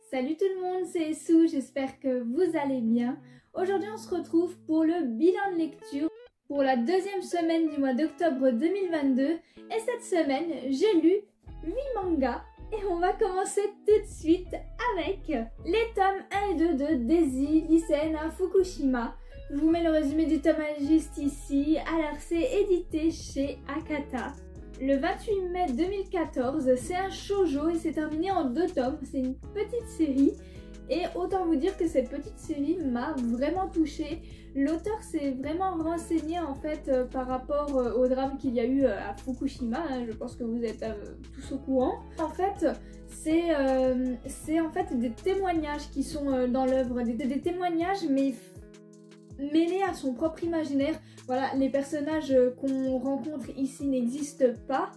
Salut tout le monde, c'est Sou, j'espère que vous allez bien. Aujourd'hui on se retrouve pour le bilan de lecture pour la deuxième semaine du mois d'octobre 2022. Et cette semaine, j'ai lu 8 mangas et on va commencer tout de suite avec les tomes 1 et 2 de Daisy, lycéenne à Fukushima. Je vous mets le résumé du tome juste ici. Alors c'est édité chez Akata. Le 28 mai 2014, c'est un shoujo et c'est terminé en 2 tomes. C'est une petite série et autant vous dire que cette petite série m'a vraiment touchée. L'auteur s'est vraiment renseigné en fait par rapport au drame qu'il y a eu à Fukushima. Je pense que vous êtes tous au courant. En fait, c'est en fait des témoignages qui sont dans l'œuvre, des témoignages mais mêlés à son propre imaginaire. Voilà, les personnages qu'on rencontre ici n'existent pas,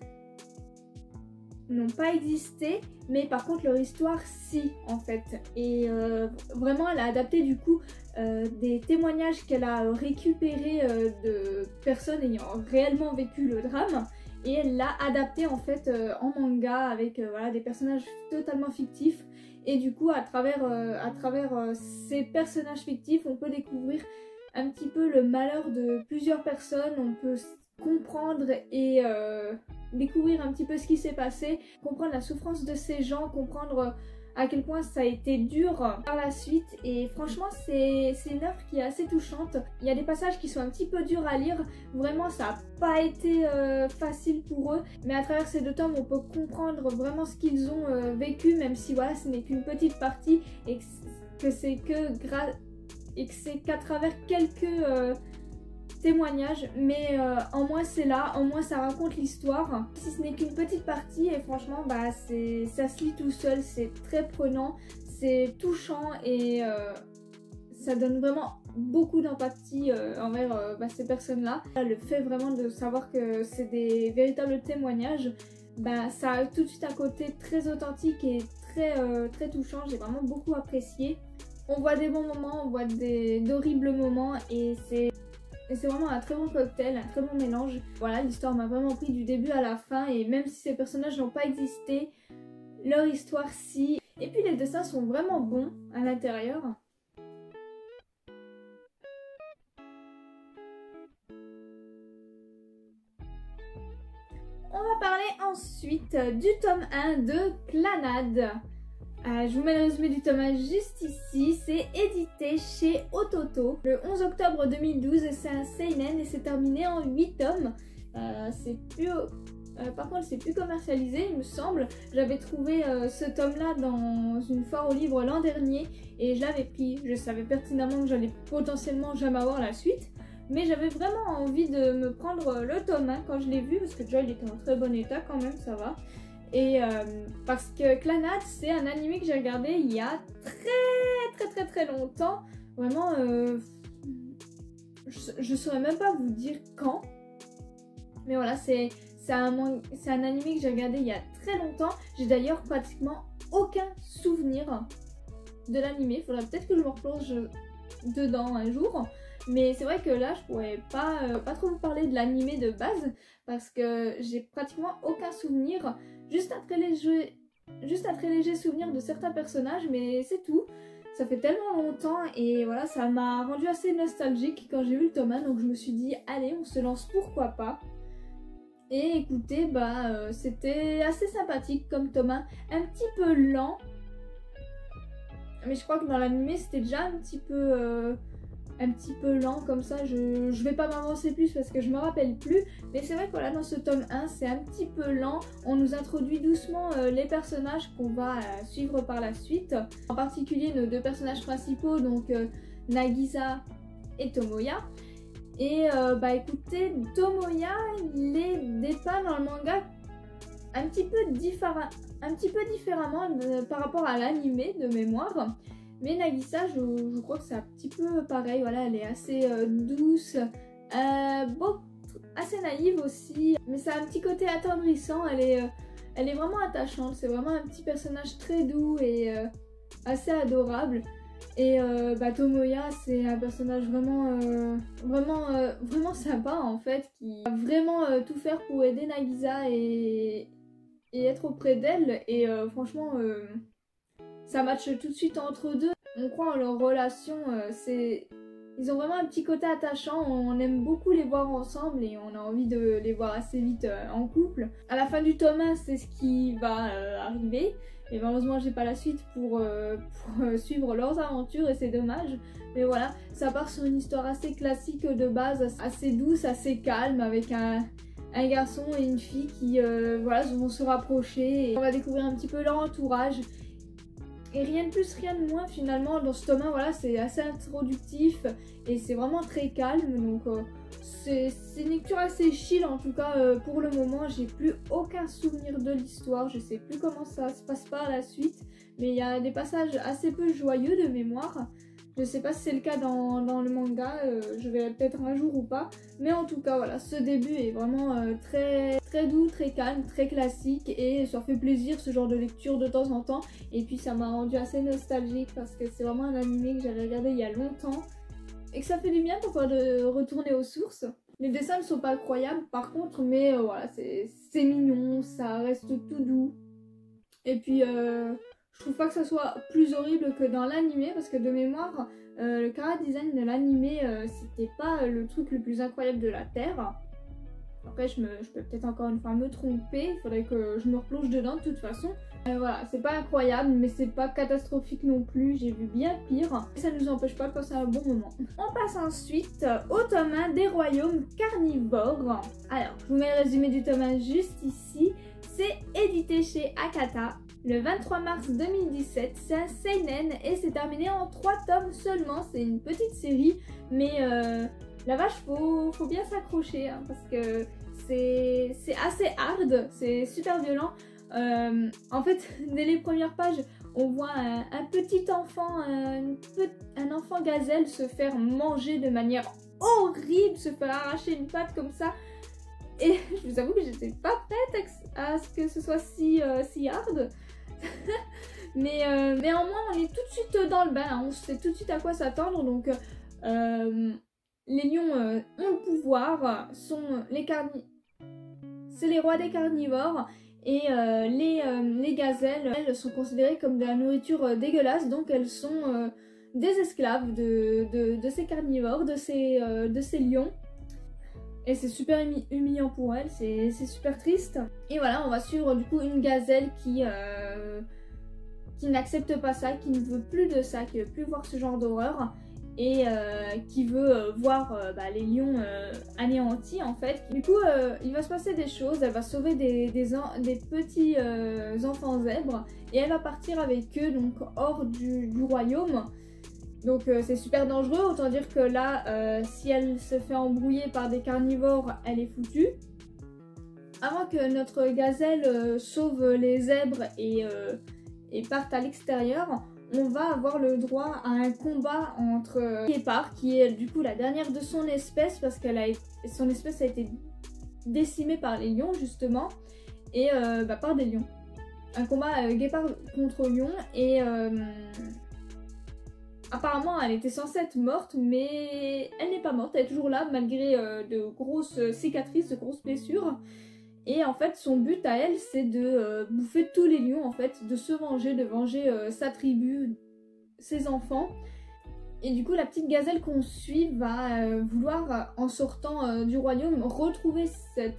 n'ont pas existé, mais par contre leur histoire si en fait. Et vraiment elle a adapté du coup des témoignages qu'elle a récupérés de personnes ayant réellement vécu le drame. Et elle l'a adapté en fait en manga avec voilà, des personnages totalement fictifs. Et du coup à travers ces personnages fictifs on peut découvrir un petit peu le malheur de plusieurs personnes, on peut comprendre et découvrir un petit peu ce qui s'est passé, comprendre la souffrance de ces gens, comprendre à quel point ça a été dur par la suite. Et franchement c'est une œuvre qui est assez touchante. Il y a des passages qui sont un petit peu durs à lire, vraiment ça n'a pas été facile pour eux, mais à travers ces 2 tomes on peut comprendre vraiment ce qu'ils ont vécu, même si voilà ce n'est qu'une petite partie et que c'est qu'à travers quelques témoignages, mais en moins c'est là, en moins ça raconte l'histoire, si ce n'est qu'une petite partie. Et franchement bah ça se lit tout seul, c'est très prenant, c'est touchant et ça donne vraiment beaucoup d'empathie envers ces personnes là. Le fait vraiment de savoir que c'est des véritables témoignages, bah, ça a tout de suite un côté très authentique et très touchant. J'ai vraiment beaucoup apprécié. On voit des bons moments, on voit d'horribles moments et c'est vraiment un très bon cocktail, un très bon mélange. Voilà, l'histoire m'a vraiment pris du début à la fin et même si ces personnages n'ont pas existé, leur histoire si. Et puis les dessins sont vraiment bons à l'intérieur. On va parler ensuite du tome 1 de Clannad. Je vous mets le résumé du tome 1 juste ici. C'est édité chez Ototo le 11 octobre 2012. C'est un seinen et c'est terminé en 8 tomes. Par contre c'est plus commercialisé il me semble. J'avais trouvé ce tome là dans une foire au livre l'an dernier et je l'avais pris. Je savais pertinemment que j'allais potentiellement jamais avoir la suite, mais j'avais vraiment envie de me prendre le tome 1 quand je l'ai vu, parce que déjà il était en très bon état quand même, ça va. Et parce que Clannad c'est un animé que j'ai regardé il y a très longtemps. Vraiment je saurais même pas vous dire quand. Mais voilà, c'est un animé que j'ai regardé il y a très longtemps. J'ai d'ailleurs pratiquement aucun souvenir de l'animé. Faudrait peut-être que je me replonge dedans un jour. Mais c'est vrai que là je pourrais pas trop vous parler de l'animé de base parce que j'ai pratiquement aucun souvenir. Juste un très léger souvenir de certains personnages, mais c'est tout. Ça fait tellement longtemps et voilà, ça m'a rendu assez nostalgique quand j'ai vu le tome 1, donc je me suis dit allez on se lance, pourquoi pas. Et écoutez, bah c'était assez sympathique comme tome 1, un petit peu lent, mais je crois que dans l'animé c'était déjà un petit peu lent comme ça. Je vais pas m'avancer plus parce que je me rappelle plus, mais c'est vrai que voilà, dans ce tome 1 c'est un petit peu lent. On nous introduit doucement les personnages qu'on va suivre par la suite, en particulier nos 2 personnages principaux, donc Nagisa et Tomoya. Et bah écoutez, Tomoya il est dépeint dans le manga un petit peu différemment par rapport à l'animé de mémoire. Mais Nagisa, je crois que c'est un petit peu pareil, voilà, elle est assez douce, assez naïve aussi, mais ça a un petit côté attendrissant, elle est vraiment attachante, c'est vraiment un petit personnage très doux et assez adorable. Et bah, Tomoya c'est un personnage vraiment sympa en fait, qui va vraiment tout faire pour aider Nagisa et être auprès d'elle. Et franchement ça matche tout de suite entre eux deux. On croit en leur relation, ils ont vraiment un petit côté attachant, on aime beaucoup les voir ensemble et on a envie de les voir assez vite en couple. À la fin du tome 1, c'est ce qui va arriver. Et malheureusement j'ai pas la suite pour suivre leurs aventures et c'est dommage. Mais voilà, ça part sur une histoire assez classique de base, assez douce, assez calme, avec un garçon et une fille qui voilà, vont se rapprocher et on va découvrir un petit peu leur entourage. Et rien de plus, rien de moins finalement dans ce tome 1, voilà, c'est assez introductif et c'est vraiment très calme, donc c'est une lecture assez chill en tout cas pour le moment. J'ai plus aucun souvenir de l'histoire, je sais plus comment ça se passe par la suite, mais il y a des passages assez peu joyeux de mémoire. Je sais pas si c'est le cas dans le manga, je verrai peut-être un jour ou pas. Mais en tout cas, voilà, ce début est vraiment très doux, très calme, très classique. Et ça fait plaisir ce genre de lecture de temps en temps. Et puis ça m'a rendu assez nostalgique parce que c'est vraiment un animé que j'avais regardé il y a longtemps. Et que ça fait du bien parfois de retourner aux sources. Les dessins ne sont pas incroyables par contre, mais voilà, c'est mignon, ça reste tout doux. Et puis... je trouve pas que ça soit plus horrible que dans l'animé parce que de mémoire, le chara-design de l'animé, c'était pas le truc le plus incroyable de la Terre. Après, je peux peut-être encore une fois me tromper, il faudrait que je me replonge dedans de toute façon. Voilà, c'est pas incroyable, mais c'est pas catastrophique non plus, j'ai vu bien pire. Et ça nous empêche pas de passer un bon moment. On passe ensuite au tome 1 des royaumes carnivores. Alors, je vous mets le résumé du tome 1 juste ici. C'est édité chez Akata. Le 23 mars 2017, c'est un seinen et c'est terminé en 3 tomes seulement. C'est une petite série, mais la vache, faut bien s'accrocher hein, parce que c'est assez hard, c'est super violent. En fait, dès les premières pages, on voit un petit enfant, un enfant gazelle se faire manger de manière horrible, se faire arracher une patte comme ça. Et je vous avoue que j'étais pas prête à ce que ce soit si hard. Mais néanmoins on est tout de suite dans le bain, hein. On sait tout de suite à quoi s'attendre. Donc les lions ont le pouvoir, c'est les rois des carnivores. Et les gazelles, elles sont considérées comme de la nourriture dégueulasse. Donc elles sont des esclaves de ces carnivores, de ces lions. Et c'est super humiliant pour elle, c'est super triste. Et voilà, on va suivre du coup une gazelle qui n'accepte pas ça, qui ne veut plus de ça, qui ne veut plus voir ce genre d'horreur. Et qui veut voir les lions anéantis en fait. Du coup, il va se passer des choses, elle va sauver des petits enfants zèbres. Et elle va partir avec eux, donc hors du royaume. Donc c'est super dangereux, autant dire que là, si elle se fait embrouiller par des carnivores, elle est foutue. Avant que notre gazelle sauve les zèbres et parte à l'extérieur, on va avoir le droit à un combat entre Guépard, qui est du coup la dernière de son espèce, parce que son espèce a été décimée par les lions justement, et par des lions. Un combat Guépard contre lion, et... apparemment, elle était censée être morte, mais elle n'est pas morte, elle est toujours là malgré de grosses cicatrices, de grosses blessures. Et en fait, son but à elle, c'est de bouffer tous les lions, en fait, de se venger, de venger sa tribu, ses enfants. Et du coup, la petite gazelle qu'on suit va vouloir, en sortant du royaume, retrouver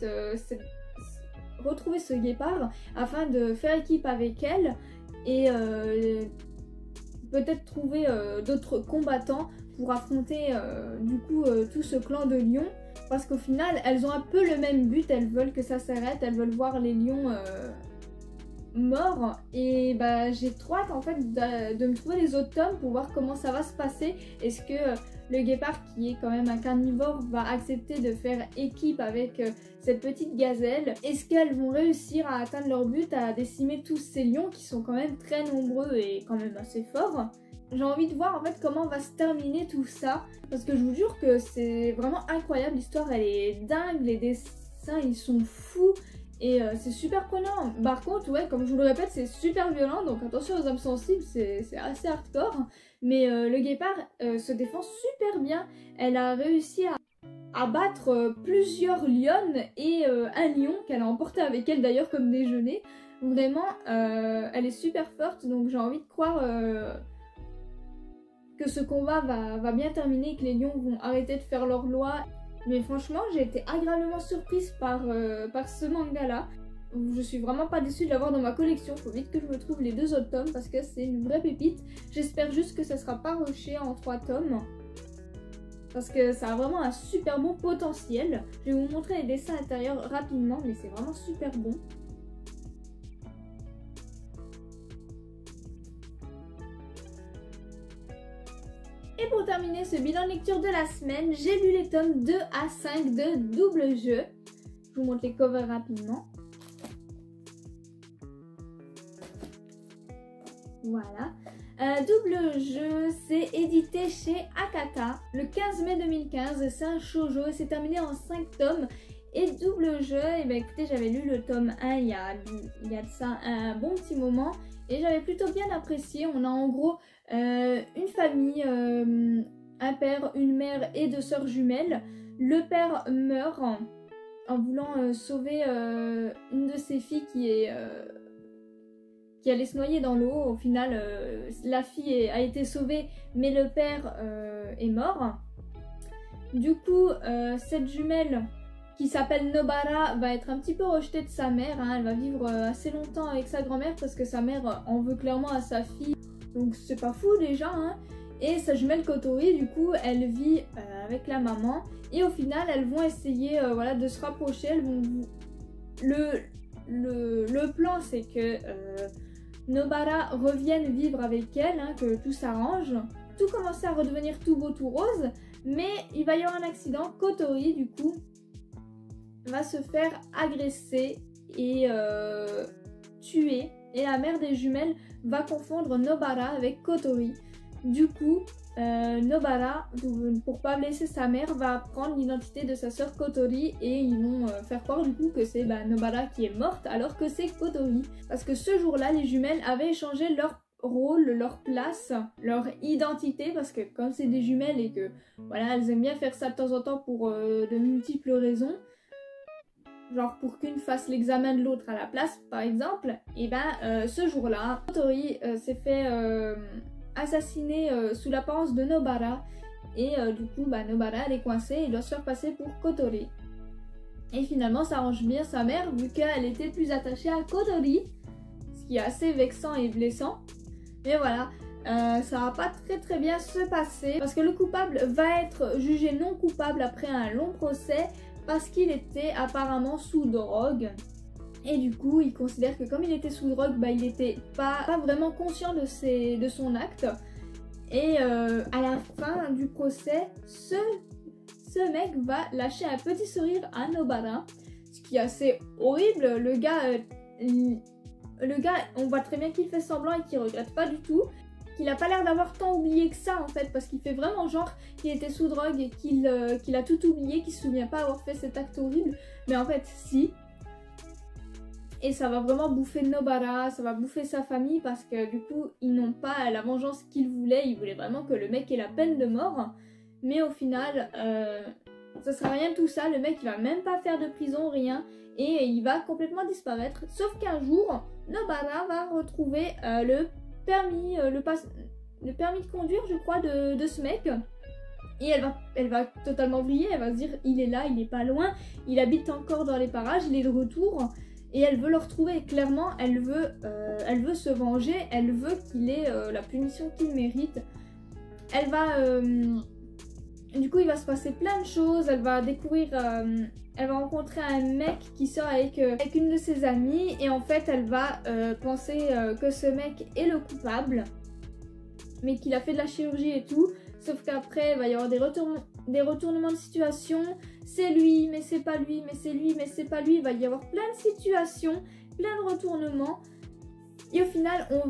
ce guépard afin de faire équipe avec elle et peut-être trouver d'autres combattants pour affronter du coup tout ce clan de lions, parce qu'au final elles ont un peu le même but, elles veulent que ça s'arrête, elles veulent voir les lions morts. Et bah j'ai trop hâte en fait de me trouver les autres tomes pour voir comment ça va se passer. Est-ce que le guépard, qui est quand même un carnivore, va accepter de faire équipe avec cette petite gazelle? Est-ce qu'elles vont réussir à atteindre leur but, à décimer tous ces lions qui sont quand même très nombreux et quand même assez forts? J'ai envie de voir en fait comment va se terminer tout ça, parce que je vous jure que c'est vraiment incroyable, l'histoire elle est dingue, les dessins ils sont fous. Et c'est super prenant. Par contre, ouais, comme je vous le répète, c'est super violent, donc attention aux âmes sensibles, c'est assez hardcore. Mais le guépard se défend super bien. Elle a réussi à battre plusieurs lionnes et un lion qu'elle a emporté avec elle d'ailleurs comme déjeuner. Vraiment, elle est super forte, donc j'ai envie de croire que ce combat va bien terminer, que les lions vont arrêter de faire leur loi. Mais franchement, j'ai été agréablement surprise par ce manga-là. Je suis vraiment pas déçue de l'avoir dans ma collection. Faut vite que je me trouve les 2 autres tomes parce que c'est une vraie pépite. J'espère juste que ça sera pas rushé en 3 tomes. Parce que ça a vraiment un super bon potentiel. Je vais vous montrer les dessins intérieurs rapidement, mais c'est vraiment super bon. Et pour terminer ce bilan de lecture de la semaine, j'ai lu les tomes 2 à 5 de Double Jeu. Je vous montre les covers rapidement. Voilà. Double Jeu, c'est édité chez Akata le 15 mai 2015. C'est un shoujo et c'est terminé en 5 tomes. Et Double Jeu, et ben écoutez, j'avais lu le tome 1 il y a de ça un bon petit moment. Et j'avais plutôt bien apprécié. On a en gros une famille, un père, une mère et 2 sœurs jumelles. Le père meurt en voulant sauver une de ses filles qui allait se noyer dans l'eau. Au final, la fille a été sauvée, mais le père est mort. Du coup, cette jumelle qui s'appelle Nobara va être un petit peu rejetée de sa mère. Elle va vivre assez longtemps avec sa grand-mère parce que sa mère en veut clairement à sa fille. Donc c'est pas fou déjà. Et sa jumelle Kotori, du coup, elle vit avec la maman. Et au final, elles vont essayer voilà, de se rapprocher. Elles vont... Le plan, c'est que Nobara revienne vivre avec elle, que tout s'arrange. Tout commence à redevenir tout beau, tout rose. Mais il va y avoir un accident. Kotori, du coup, va se faire agresser et tuer. Et la mère des jumelles va confondre Nobara avec Kotori. Du coup, Nobara, pour pas blesser sa mère, va prendre l'identité de sa sœur Kotori et ils vont faire croire du coup que c'est Nobara qui est morte alors que c'est Kotori. Parce que ce jour-là, les jumelles avaient échangé leur rôle, leur place, leur identité, parce que comme c'est des jumelles et que voilà, elles aiment bien faire ça de temps en temps pour de multiples raisons, genre pour qu'une fasse l'examen de l'autre à la place par exemple, et ce jour-là, Kotori s'est fait assassiner sous l'apparence de Nobara et du coup Nobara elle est coincée et doit se faire passer pour Kotori. Et finalement ça arrange bien sa mère vu qu'elle était plus attachée à Kotori, ce qui est assez vexant et blessant. Mais voilà, ça va pas très bien se passer parce que le coupable va être jugé non coupable après un long procès parce qu'il était apparemment sous drogue. Et du coup, il considère que comme il était sous drogue, il n'était pas vraiment conscient de son acte. Et à la fin du procès, ce mec va lâcher un petit sourire à Nobara, ce qui est assez horrible. Le gars, on voit très bien qu'il fait semblant et qu'il regrette pas du tout. Qu'il a pas l'air d'avoir tant oublié que ça en fait, parce qu'il fait vraiment genre qu'il était sous drogue et qu'il a tout oublié, qu'il se souvient pas avoir fait cet acte horrible. Mais en fait, si. Et ça va vraiment bouffer Nobara, ça va bouffer sa famille parce que du coup, ils n'ont pas la vengeance qu'ils voulaient. Ils voulaient vraiment que le mec ait la peine de mort. Mais au final, ça sera rien de tout ça. Le mec, il va même pas faire de prison, rien. Et il va complètement disparaître. Sauf qu'un jour, Nobara va retrouver le permis de conduire, je crois, de ce mec. Et elle va totalement briller. Elle va se dire, il est là, il est pas loin. Il habite encore dans les parages, il est de retour. Et elle veut le retrouver, clairement, elle veut se venger, elle veut qu'il ait la punition qu'il mérite. Elle va... du coup, il va se passer plein de choses, elle va découvrir... elle va rencontrer un mec qui sort avec une de ses amies, et en fait, elle va penser que ce mec est le coupable, mais qu'il a fait de la chirurgie et tout. Sauf qu'après, il va y avoir des retournements de situation. C'est lui, mais c'est pas lui, mais c'est lui, mais c'est pas lui. Il va y avoir plein de situations, plein de retournements. Et au final, on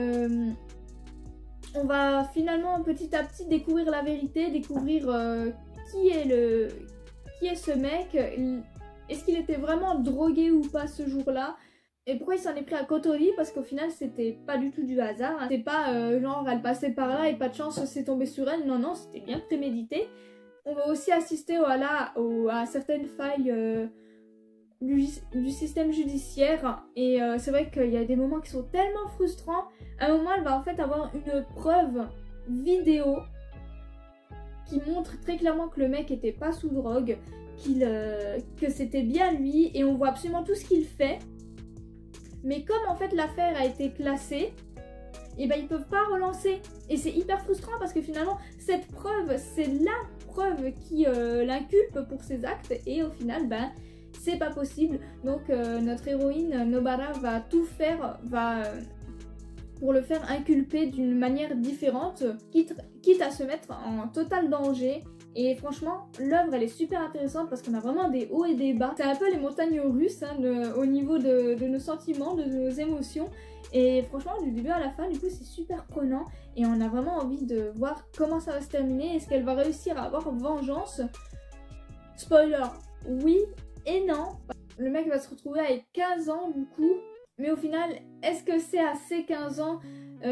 va finalement petit à petit découvrir la vérité, découvrir qui est ce mec. Est-ce qu'il était vraiment drogué ou pas ce jour-là? Et pourquoi il s'en est pris à Kotori? Parce qu'au final c'était pas du tout du hasard, c'était pas genre elle passait par là et pas de chance c'est tombé sur elle, non c'était bien prémédité. On va aussi assister à certaines failles du système judiciaire. Et c'est vrai qu'il y a des moments qui sont tellement frustrants. À un moment, elle va en fait avoir une preuve vidéo qui montre très clairement que le mec était pas sous drogue, que c'était bien lui, et on voit absolument tout ce qu'il fait. Mais comme en fait l'affaire a été classée, et ben ils peuvent pas relancer. Et c'est hyper frustrant parce que finalement cette preuve, c'est la preuve qui l'inculpe pour ses actes, et au final ben c'est pas possible. Donc notre héroïne Nobara va tout faire, pour le faire inculper d'une manière différente, quitte à se mettre en total danger. Et franchement, l'œuvre elle est super intéressante parce qu'on a vraiment des hauts et des bas. C'est un peu les montagnes russes hein, au niveau de nos sentiments, de nos émotions. Et franchement, du début à la fin, du coup, c'est super prenant. Et on a vraiment envie de voir comment ça va se terminer. Est-ce qu'elle va réussir à avoir vengeance? Spoiler, oui et non. Le mec va se retrouver avec 15 ans du coup. Mais au final, est-ce que c'est assez 15 ans?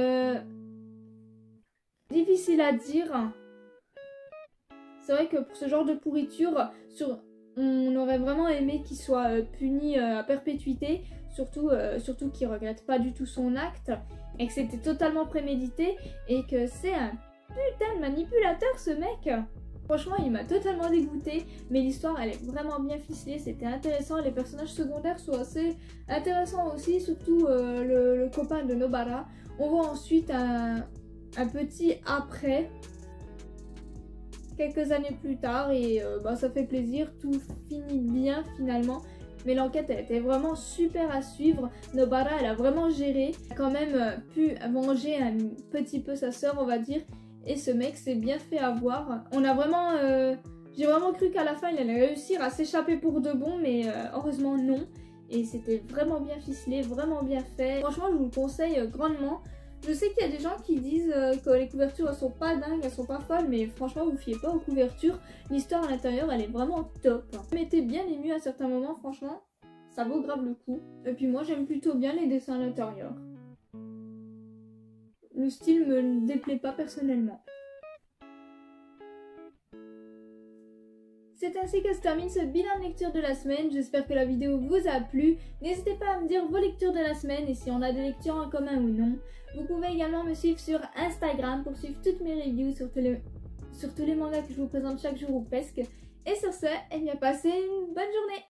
Difficile à dire. C'est vrai que pour ce genre de pourriture, on aurait vraiment aimé qu'il soit puni à perpétuité. Surtout qu'il regrette pas du tout son acte. Et que c'était totalement prémédité. Et que c'est un putain de manipulateur ce mec. Franchement, il m'a totalement dégoûtée, mais l'histoire, elle est vraiment bien ficelée, c'était intéressant, les personnages secondaires sont assez intéressants aussi, surtout le copain de Nobara. On voit ensuite un petit après, quelques années plus tard, et ça fait plaisir, tout finit bien finalement. Mais l'enquête, elle était vraiment super à suivre. Nobara, elle a vraiment géré, elle a quand même pu venger un petit peu sa sœur, on va dire. Et ce mec s'est bien fait avoir. On a vraiment... j'ai vraiment cru qu'à la fin, il allait réussir à s'échapper pour de bon, mais heureusement non. Et c'était vraiment bien ficelé, vraiment bien fait. Franchement, je vous le conseille grandement. Je sais qu'il y a des gens qui disent que les couvertures, elles sont pas dingues, elles sont pas folles, mais franchement, vous fiez pas aux couvertures. L'histoire à l'intérieur, elle est vraiment top. Vous mettez bien ému à certains moments, franchement, ça vaut grave le coup. Et puis moi, j'aime plutôt bien les dessins à l'intérieur. Le style me déplaît pas personnellement. C'est ainsi que se termine ce bilan de lecture de la semaine. J'espère que la vidéo vous a plu. N'hésitez pas à me dire vos lectures de la semaine et si on a des lectures en commun ou non. Vous pouvez également me suivre sur Instagram pour suivre toutes mes reviews sur tous les mangas que je vous présente chaque jour ou presque. Et sur ce, eh bien passez une bonne journée.